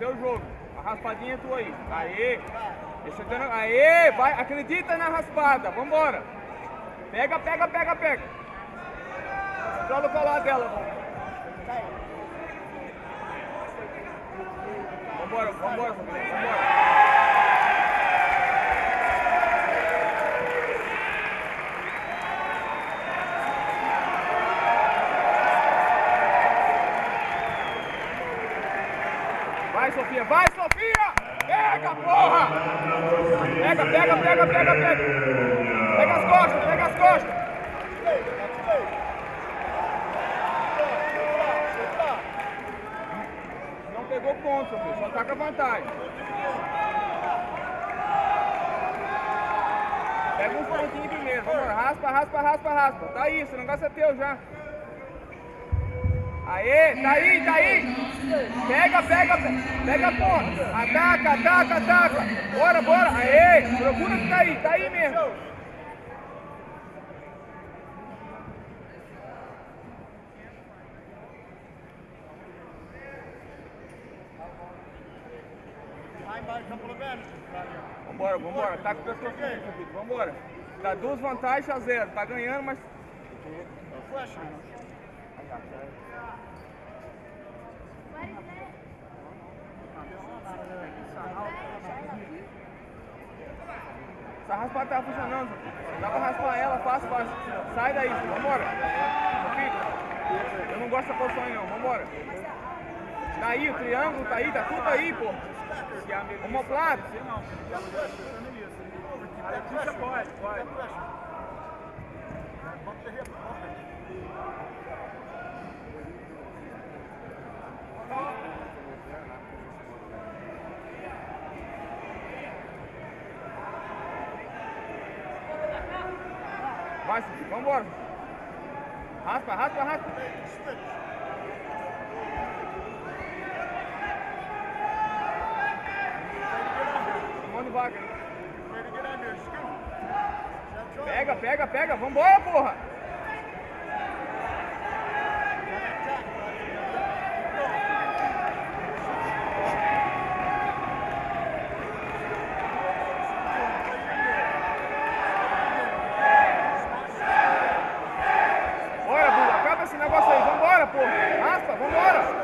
teu jogo. A raspadinha é tua aí. Aê! Aê! Vai, acredita na raspada. Vambora. Pega. Controla o colar dela. Vambora. Vai, Sofia! Pega, porra! Pega! Pega as costas! Não pegou ponto, Sofia, só tá com a vantagem. Pega um pontinho primeiro, vamos, raspa. Tá isso, o negócio é teu já. Aê, tá aí. Pega, ponto. Ataca. Bora. Aê, procura que tá aí mesmo. Vambora. Tá com o pessoal aqui, vambora. Dá 2 vantagens a 0. Tá ganhando, mas... Essa raspada tá funcionando. Dá pra raspar ela, fácil. Sai daí, vambora. Eu não gosto dessa posição aí não, vambora. Daí, o triângulo tá aí, tá tudo aí, pô. Omoplato. Pode. Vai, vambora. Raspa. Mão de vaca. Pega. Vambora, porra. Bora, Bula. Acaba esse negócio aí. Vambora, porra. Raspa, vambora.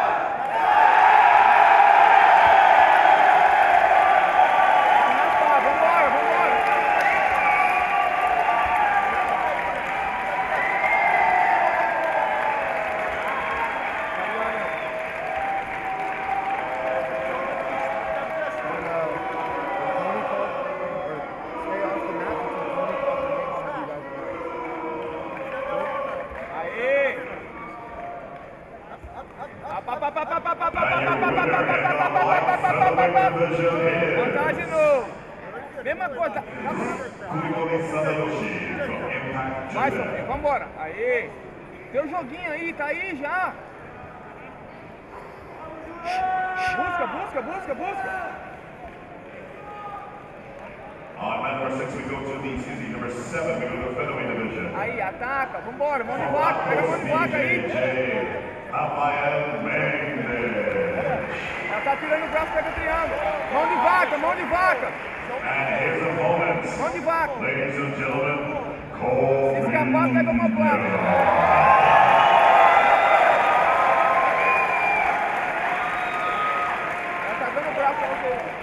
Vantagem de novo. Mesma coisa. Vai, Sofia, vambora. Aê. Teu joguinho aí, tá aí já. Busca. On mat number 6 we go to the Suzy number 7, we go to the featherweight division. Aí, ataca, vambora, mão de vaca, pega a mão de vaca aí. Rafael Mendes. Já tá tirando o braço, pega o triângulo. Mão de vaca. And his opponent, Mão de vaca. ladies and gentlemen, Cole. Se escapar, pega uma placa. Já tá dando o braço pra você.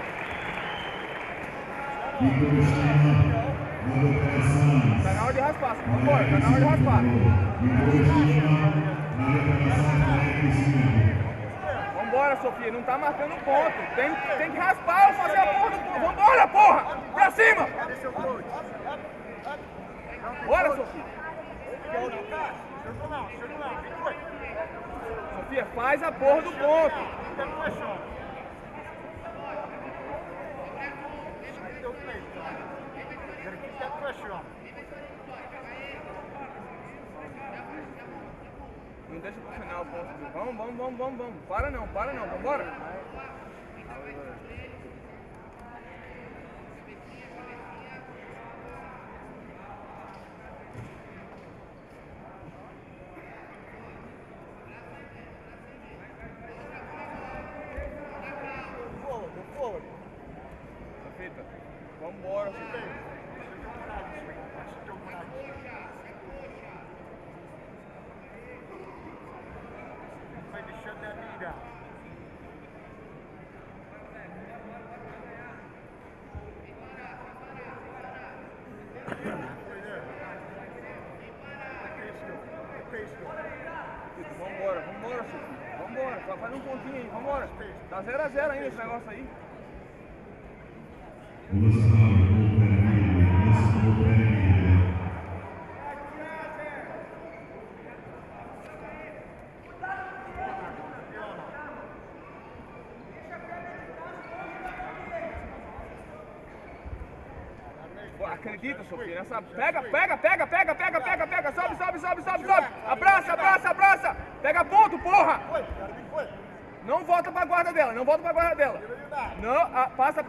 Tá na hora de raspar, vambora, tá na hora de raspar. Vambora, Sofia, não tá marcando ponto. Tem que raspar ou fazer a porra do ponto. Vambora, porra! Pra cima! Bora, Sofia! Sofia, faz a porra do ponto. Não deixa pro final o ponto. Vamos. Para não. Vambora. Vambora, vambora, Sofia. Vambora, só faz um pontinho aí, vambora. Tá 0 a 0 ainda esse negócio aí. Acredita, Sofia, nessa... Pega, sobe. Abraça. Pega ponto, porra. Não volta pra guarda dela, Não, passa.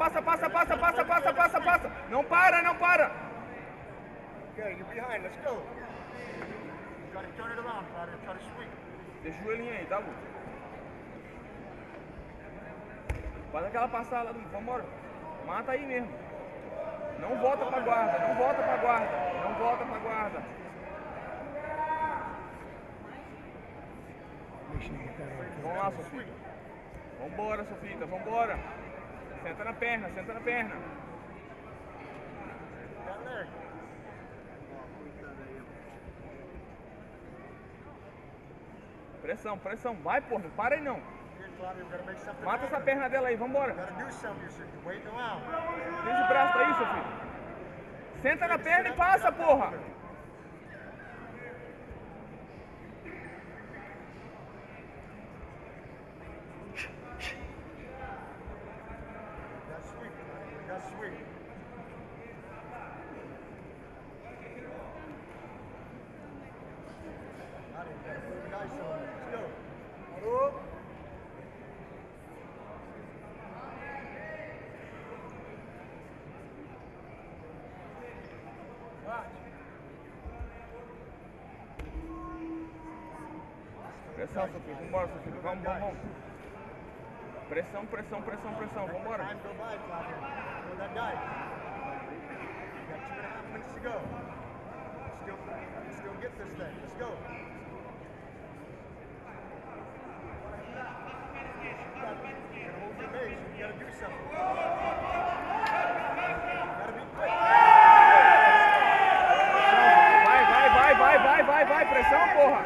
Não para. Okay, you're behind, let's go. You gotta turn it around, Claudia, try to sweep. Deixa o joelhinho aí, tá, Lu? Faz aquela passada lá do... Vambora. Mata aí mesmo. Não volta pra guarda. Vamos lá, Sofia. Vambora, Sofita, vambora. Senta na perna. Pressão. Vai, porra, não para aí não. Mata essa perna dela aí, vambora. Tem esse braço aí, Sofia. Senta na perna e passa, porra. Pressão, Sofia, vambora, Sofia, vamos. Pressão, vambora. Vai, pressão, porra.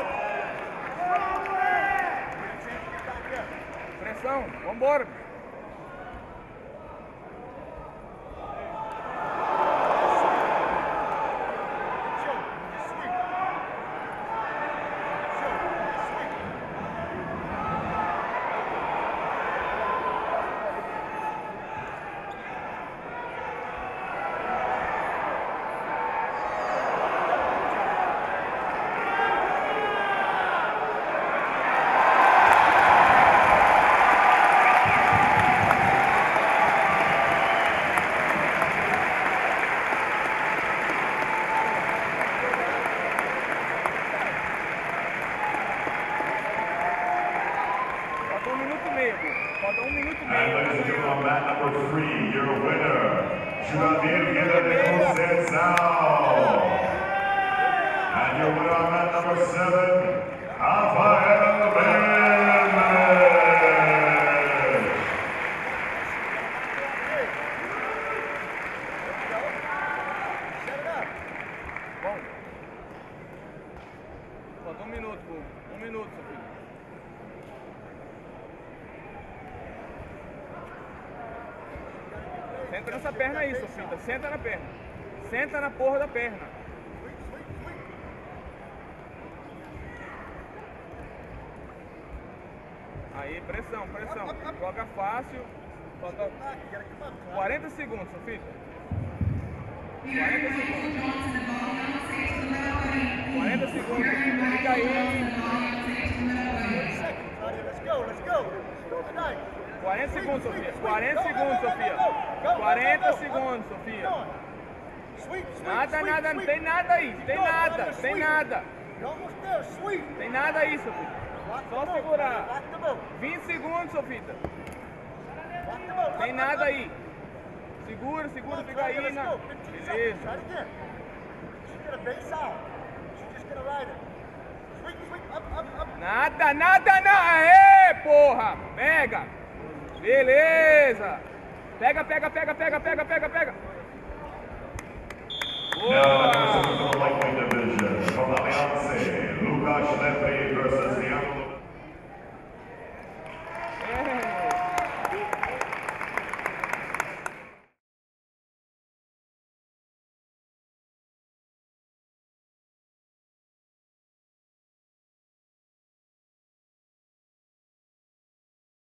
Pressão, vambora. Falta 1 minuto e meio. And ladies and gentlemen, on mat number 3, your winner, Jurandir Guerra de Conceição. And your winner on mat number 7, Rafael Mendes. Bom, falta 1 minuto, pô. 1 minuto, Sofia. Senta nessa perna aí, Sofita. Senta na perna. Senta na porra da perna. Aí, pressão. Joga fácil. Falta 40 segundos, Sofita. 40 segundos. Fica aí. 40 segundos, Sofia. 40 segundos, Sofia. 40 segundos, Sofia. Nada, não tem nada aí. Tem nada aí, Sofia. Só segurar. 20 segundos, Sofia. Tem nada aí. Segura, fica aí. Beleza. Nada, não. Aê, porra. Pega. Beleza. Pega. Now, the lightweight division from the Alianza, Lucas Lepe versus